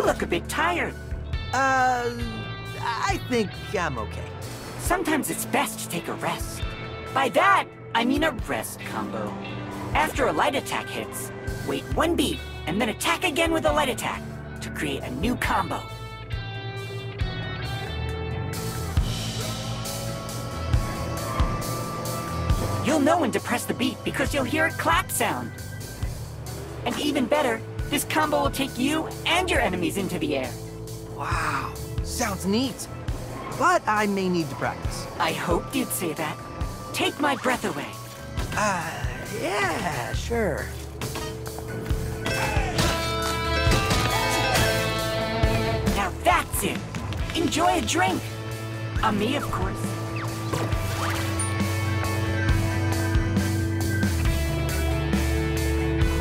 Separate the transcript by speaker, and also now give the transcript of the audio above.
Speaker 1: look a bit tired.
Speaker 2: I think I'm okay.
Speaker 1: Sometimes it's best to take a rest. By that, I mean a rest combo. After a light attack hits, wait 1 beat, and then attack again with a light attack to create a new combo. You'll know when to press the beat because you'll hear a clap sound. And even better, this combo will take you and your enemies into the air.
Speaker 2: Wow, sounds neat. But I may need to practice.
Speaker 1: I hoped you'd say that. Take my breath away.
Speaker 2: Yeah, sure.
Speaker 1: Now that's it. Enjoy a drink. On me, of course.